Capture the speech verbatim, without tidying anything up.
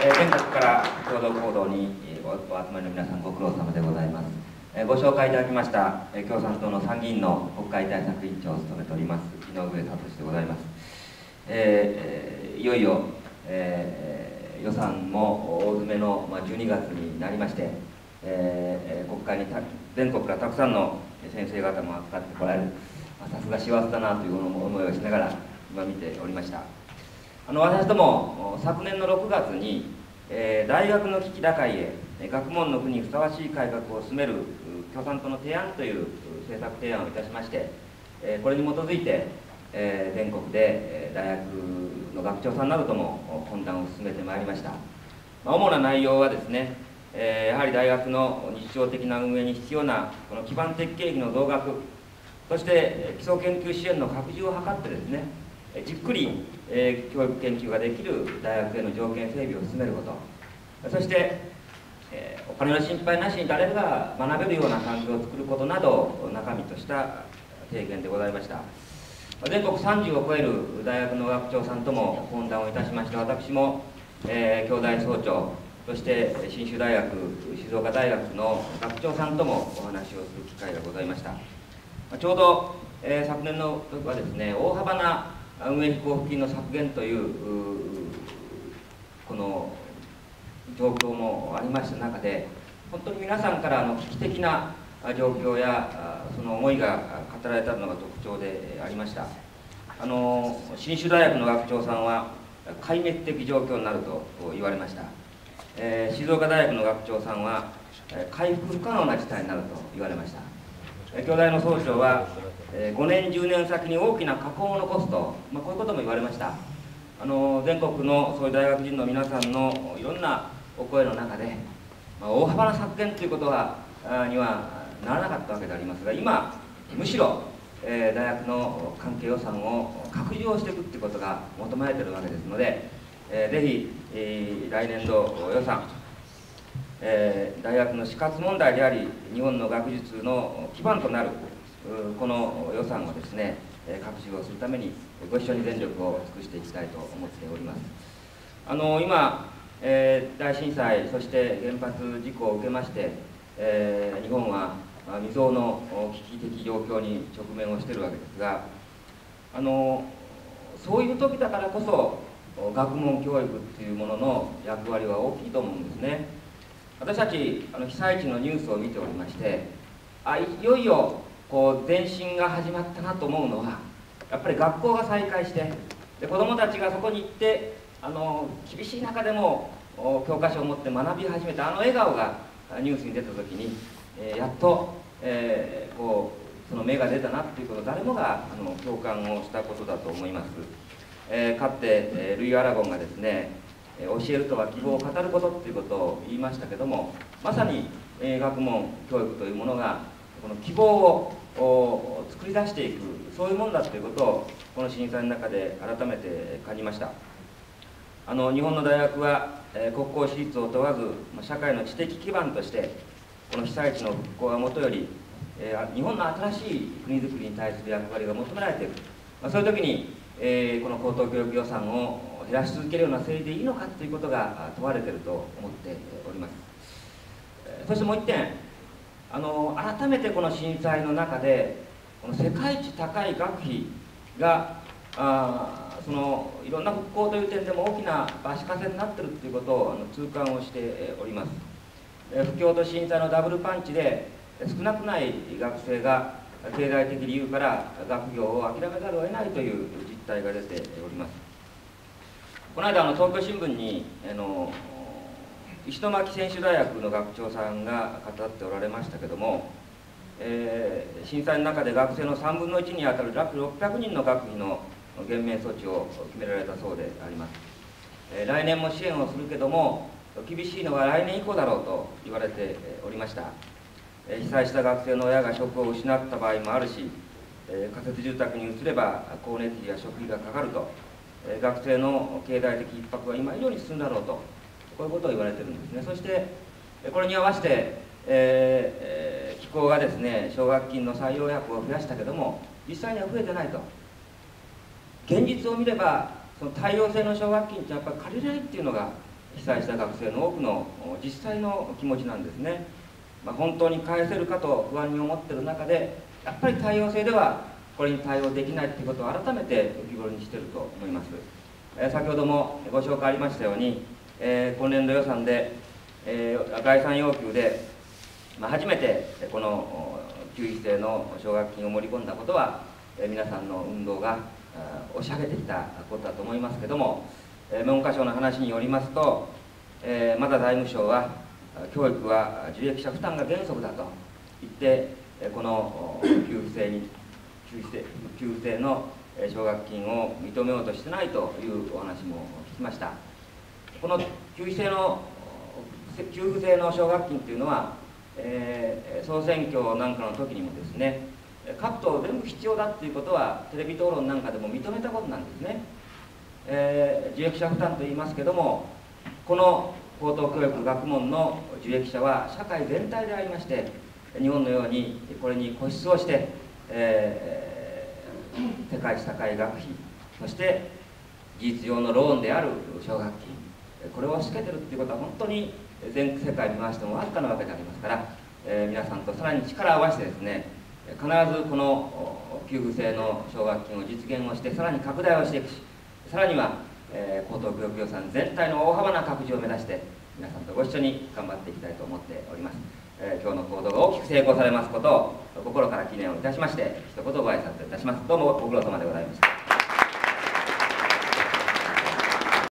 えー、全国から共同行動にお集まりの皆さん、ご苦労様でございます。えー、ご紹介いただきました、えー、共産党の参議院の国会対策委員長を務めております井上聡でございます。えー、いよいよ、えー、予算も大詰めの、まあ、じゅうにがつになりまして、えー、国会にた全国からたくさんの先生方も扱ってこられる、さすが師走だなという思いをしながら今見ておりました。あの私ども昨年のろくがつに、えー、大学の危機打開へ学問の府にふさわしい改革を進める共産党の提案という政策提案をいたしまして、えー、これに基づいて、えー、全国で大学の学長さんなどとも懇談を進めてまいりました。まあ、主な内容はですね、えー、やはり大学の日常的な運営に必要なこの基盤的経費の増額、そして基礎研究支援の拡充を図ってですね、じっくり、えー、教育研究ができる大学への条件整備を進めること、そして、えー、お金の心配なしに誰が学べるような環境を作ることなどを中身とした提言でございました。全国さんじゅうを超える大学の学長さんとも懇談をいたしまして、私も、えー、京大総長、そして信州大学、静岡大学の学長さんともお話をする機会がございました。ちょうど、えー、昨年の時はですね、大幅な運営費交付金の削減というこの状況もありました中で、本当に皆さんからの危機的な状況やその思いが語られたのが特徴でありました。あの信州大学の学長さんは壊滅的状況になると言われました。えー、静岡大学の学長さんは回復不可能な事態になると言われました。京大の総長はごねんじゅうねん先に大きな禍根を残すと、まあ、こういうことも言われました。あの全国のそういう大学人の皆さんのいろんなお声の中で、まあ、大幅な削減ということはにはならなかったわけでありますが、今むしろ、えー、大学の関係予算を拡充をしていくということが求められているわけですので、えー、ぜひ、えー、来年度予算、えー、大学の死活問題であり日本の学術の基盤となるこの予算をですね、拡充をするためにご一緒に全力を尽くしていきたいと思っております。あの今、えー、大震災、そして原発事故を受けまして、えー、日本は未曾有の危機的状況に直面をしているわけですが、あのそういう時だからこそ学問教育っていうものの役割は大きいと思うんですね。私たちあの被災地のニュースを見ておりまして、あいよいよこう前進が始まったなと思うのは、やっぱり学校が再開して、で子どもたちがそこに行ってあの厳しい中でも教科書を持って学び始めたあの笑顔がニュースに出た時に、えー、やっと、えー、こうその芽が出たなっていうことを誰もがあの共感をしたことだと思います。えー、かつて、えー、ルイ・アラゴンがですね、えー、教えるとは希望を語ることっていうことを言いましたけども、まさに、えー、学問教育というものがこの希望を作り出していく、そういうものだということをこの震災の中で改めて感じました。あの日本の大学は、えー、国公私立を問わず社会の知的基盤としてこの被災地の復興がもとより、えー、日本の新しい国づくりに対する役割が求められている、まあ、そういう時に、えー、この高等教育予算を減らし続けるような整理でいいのかということが問われていると思っております。えー、そしてもう一点、あの改めてこの震災の中でこの世界一高い学費があそのいろんな復興という点でも大きな足かせになっているということをあの痛感をしております。え不況と震災のダブルパンチで少なくない学生が経済的理由から学業を諦めざるを得ないという実態が出ております。この間あの東京新聞にあの石巻専修大学の学長さんが語っておられましたけども、えー、震災の中で学生のさんぶんのいちにあたる約ろっぴゃくにんの学費の減免措置を決められたそうであります。えー、来年も支援をするけども厳しいのは来年以降だろうと言われておりました。えー、被災した学生の親が職を失った場合もあるし、えー、仮設住宅に移れば光熱費や食費がかかると、えー、学生の経済的逼迫は今以上に進んだろうと、こういうことを言われているんですね。そしてこれに合わせて、えー、機構がですね奨学金の採用枠を増やしたけども実際には増えてないと。現実を見ればその太陽性の奨学金ってやっぱり借りれないっていうのが被災した学生の多くの実際の気持ちなんですね。まあ、本当に返せるかと不安に思っている中で、やっぱり対応制ではこれに対応できないということを改めて浮き彫りにしていると思います。えー、先ほどもご紹介ありましたように、えー、今年度予算で、えー、概算要求で、まあ、初めてこの給費制の奨学金を盛り込んだことは、えー、皆さんの運動が押し上げてきたことだと思いますけれども、えー、文科省の話によりますと、えー、まだ財務省は教育は受益者負担が原則だと言って、この給付制に給付制、給付制の奨学金を認めようとしてないというお話も聞きました。この給付制の給付制の奨学金というのは、えー、総選挙なんかの時にもですね、各党全部必要だということはテレビ討論なんかでも認めたことなんですね。えー、受益者負担と言いますけども、この高等教育学問の受益者は社会全体でありまして、日本のようにこれに固執をして、えー、世界社会学費、そして事実上のローンである奨学金、これをつけてるっていうことは本当に全世界に回してもわずかなわけでありますから、えー、皆さんとさらに力を合わせてですね、必ずこの給付制の奨学金を実現をして、さらに拡大をしていくし、さらには、えー、高等教育予算全体の大幅な拡充を目指して皆さんとご一緒に頑張っていきたいと思っております。えー、今日の行動が大きく成功されますことを心から記念をいたしまして、一言ご挨拶いたします。どうもご苦労様でございました。